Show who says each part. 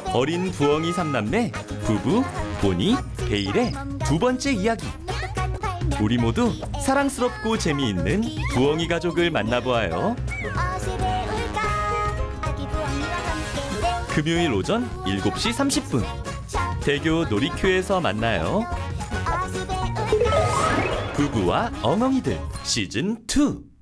Speaker 1: 어린 부엉이 삼남매 부부, 보니, 베일의 두 번째 이야기. 우리 모두 사랑스럽고 재미있는 부엉이 가족을 만나보아요. 금요일 오전 7시 30분 대교 놀이큐에서 만나요. 부부와 엉엉이들 시즌 2.